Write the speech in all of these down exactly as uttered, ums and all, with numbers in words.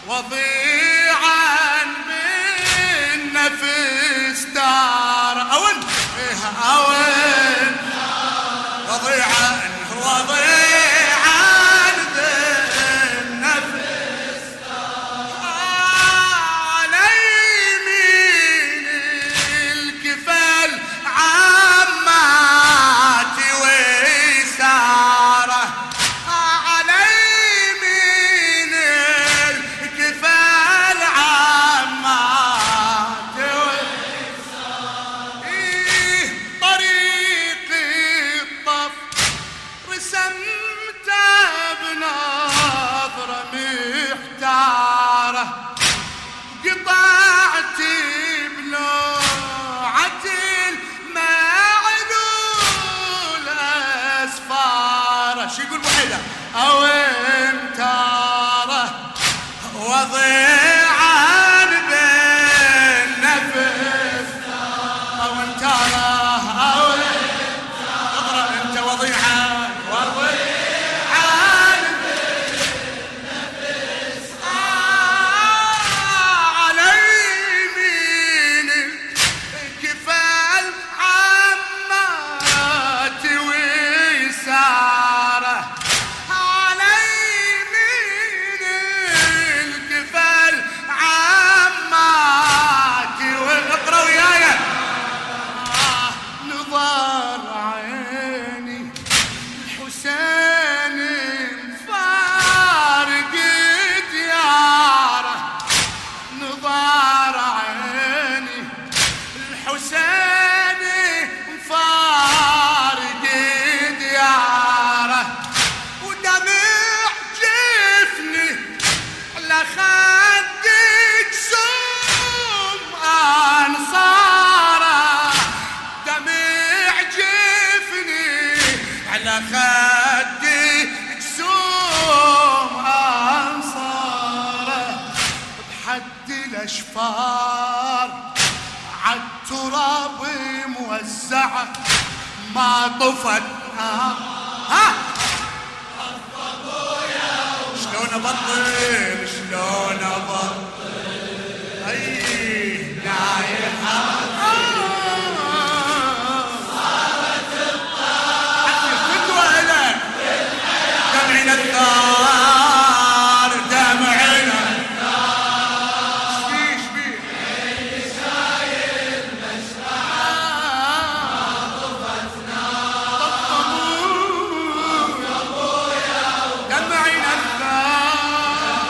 وضيعا بالنفس دار أون أون وضيعا وضيعا بالنفس دار على يمين الكفل عماتي ويساره على يمين الكفل عماتي ويساره إيه طريقي الطف رسمته بنظرة محتارة قطعتي بلوعة المعلول أسفارة شو يقول وحدة أو انتاره وضيعا بالنفس أو انتاره أو اقرأ انت وضيعا وضيعا بالنفس على يمين الكفل عماتي ويساره على يمين الكفل عماتي واقرأ وياي نظر عيني الحسين فارق دياره نظر عيني الحسين فارق دياره ودمع جفني على خدك سم انصاره دمع جفني على خدك سم انصاره بحد الاشفار عالتراب موزعه ما طفت ها ها شلون ابطل شلون ابطل اي نايحه صارت الطاقه دمعنا الثار دمعنا الثار شبيه شبيه اللي شايل مشرعه ما طفت نار طفوا يا دمعنا الثار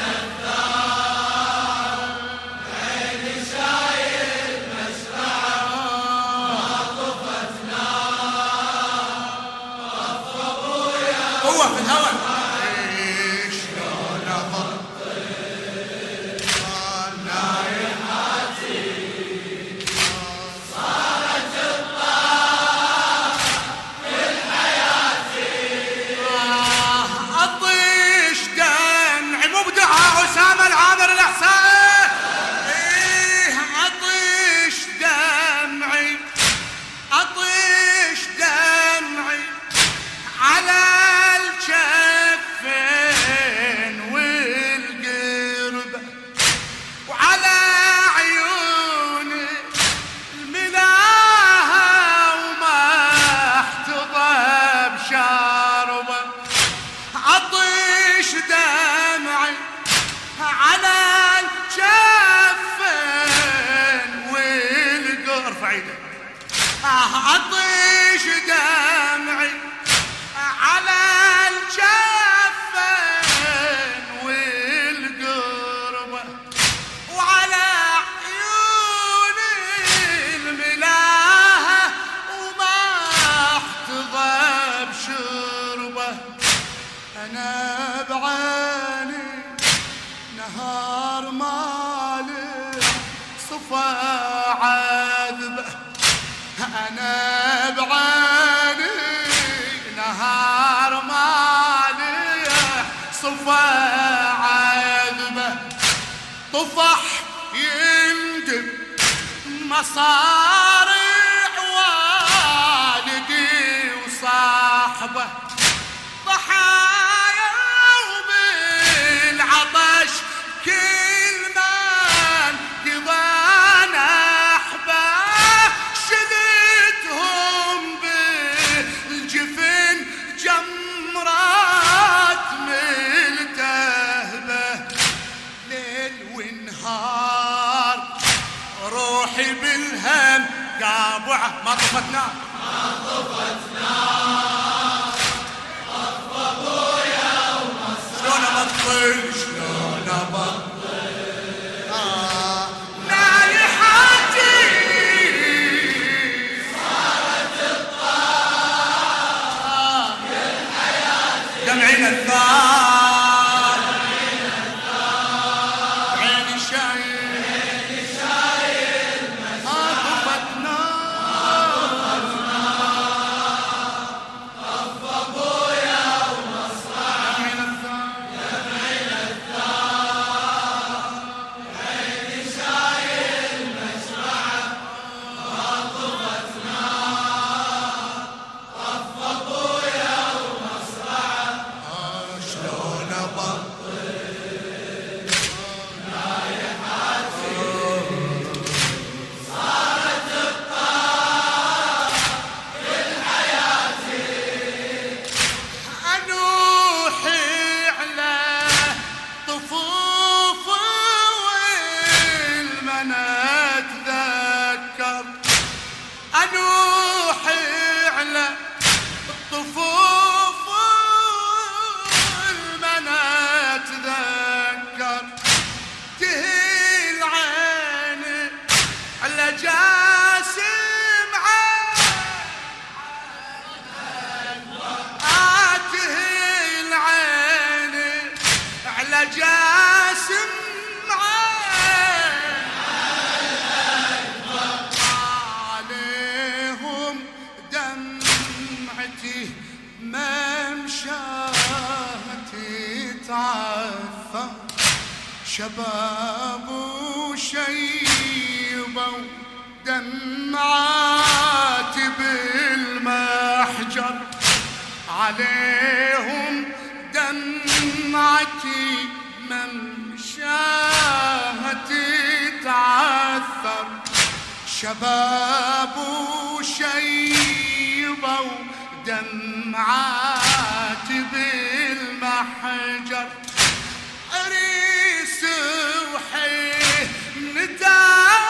اللي شايل مشرعه ما طفت نار قوة في الهواء شلون ابطل نايحاتي صارت الطاقة من حياتي اطيش دمعي مو بدعاء اسامة العامر الاحساء ايه اطيش دمعي اطيش دمعي على الشفين والقربة وعلى عيوني الملاها وما احتضب شاربة عطش دمعي على الشفين والقربة ارفع ايدك عطش دمعي على الجفين والقربة وعلى عيوني الملاها وما احتضب شربة انا بعيني نهار مالي صفا عذبه انا بعيني نهار مالح صفا عذبه طفح يندب مصارع والدي وصاحبه ضحايا وبالعطش روحي بالهم قابعه ما طفت نار ما طفت نار طف ابويا ومصرعه شلون ابطل شلون ابطل دمعنا الثار عيني شايل عيني شايل ما طفت نار طف ابويا ومصرعه دمعنا الثار دمعنا الثار عيني شايل مشرعه ما طفت نار طف ابويا ومصرعه شلون ابطل صارت الطار كل حياتي انوحي على طفوف والمنى اتذكر انوحي على الطفوف والمنى اتذكر تهيل عيني على جاسم تهيل عيني على جاسم عليهم دمعتي ممشاتي تعثر شباب وشيبة دمعات بالمحجر عليهم دمعتي ممشاتي تعثر شباب وشيبة ودمعات بالمحجر عريس وحيه متى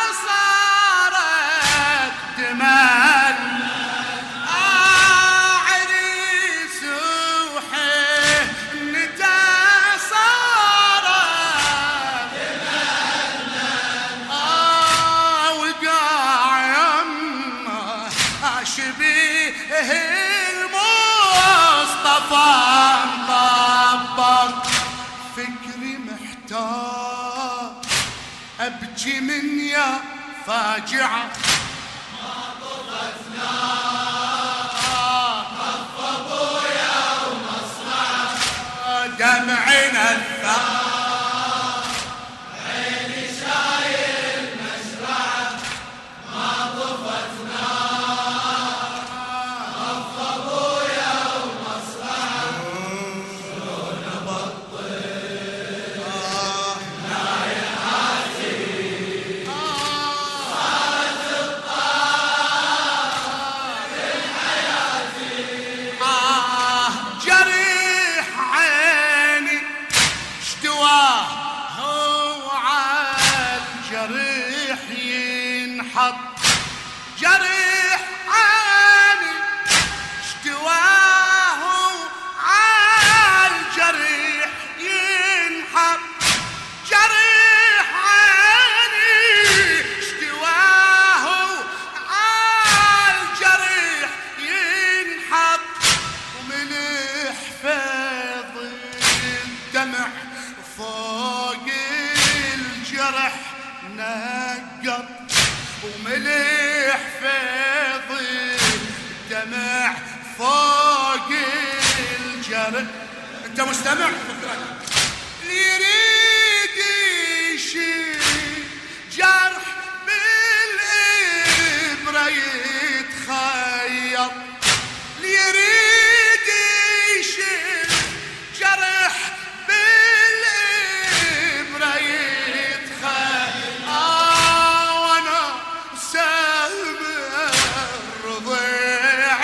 صارت دمال عريس وحيه متى صارت دمال وقاع يمه اشبيه المصطفى مطبق فكري محتار ابكي من يا فاجعه ما طفت نار طف ابويا ومصرعه دمعنا الثار عيني شايل مشرعه ما طفت نار طف ابويا ومصرعه شلون ابطل نايحاتي صارت الطار كل حياتي آه جريح عيني اشتواه هو عالجريح ينحط جريح عيني اشتواه عالجريح ينحط جريح عيني اشتواه عالجريح ينحط وملح فيض الدمع فوق الجرح نقط وملح فيض الدمع فوق الجرح انت مستمع فكرك اللي يريد يشيل جرح بالإبرة يتخيط اللي يريد يشيل جرح بالإبرة يتخيط آه وانا سهم الرضيع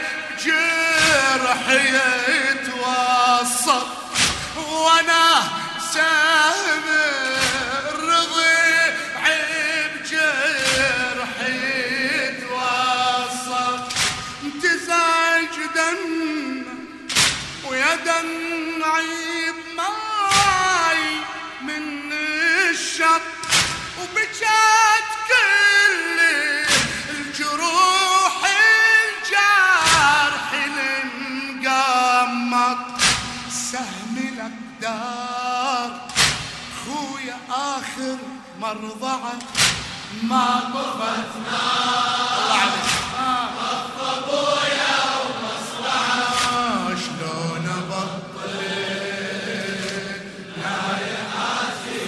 جرحي يتوسط وانا سهم الرضيع بجرح آخر مرضعة ما طفت نار طف ابويا ومصرعه شلون ابطل لا يحاسي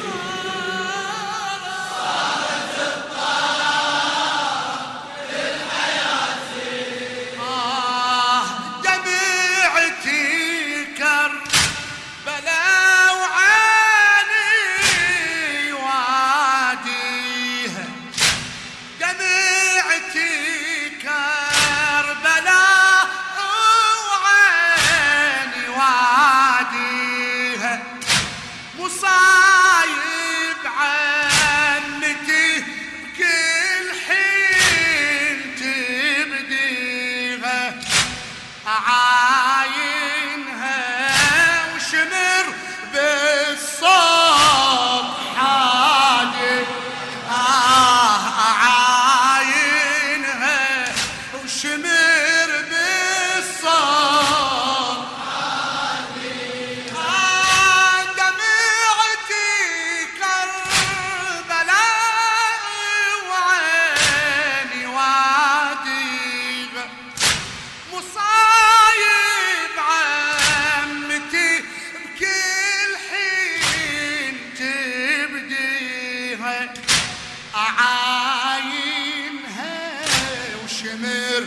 صارت الطلاق للحياة آه دمعتي كربلاء وعيني واديها دمعتي كربلاء وعيني واديها مصايب عمتي بكل حين تبديها أعاينها وشمر بالصوت حادي آه أعاينها وشمر بالصوت حادي آه دمعتي كربلاء وعيني واديها مصايب عمتي بكل حين تبديها أعاينها وشمر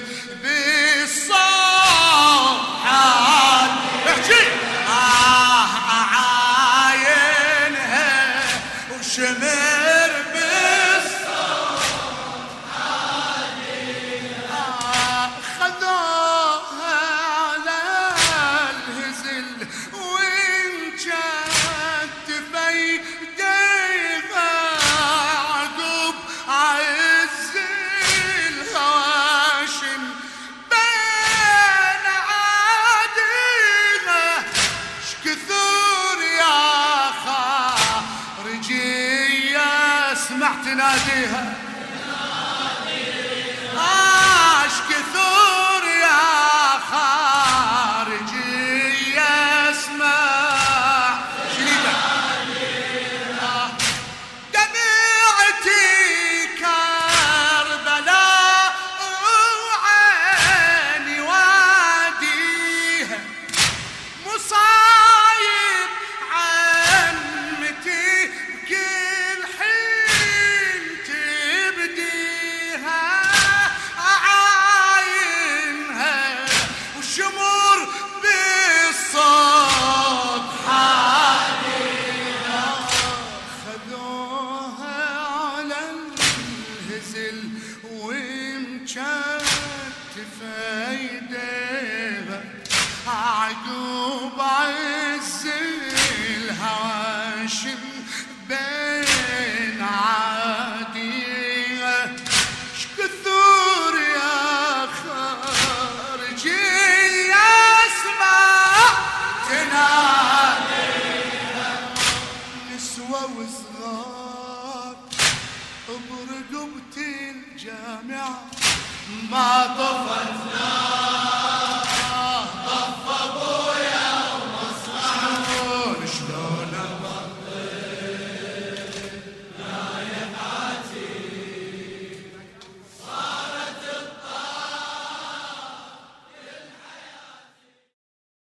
بالصوت حادي احكي آه أعاينها وشمر بالصوت حادي آه خذوها على الهزل وإن كانت فيديها عقب عز الهواشم بين عاديها شكثور يا خارجية سمعت ناديها اش كثور يا خارجي اسمع شريدة آه دمعتي كربلاء وعيني واديها مصايب عمتي بكل حين تبديها أعاينها وشمر بالصوت حاديها خذوها على الهزل ومكتفة ايديها عقوب عز الهواشم بين عاديها شكثور يا خارجي اسمع تناديها نسوة وصغار برقبتي الجامعة ما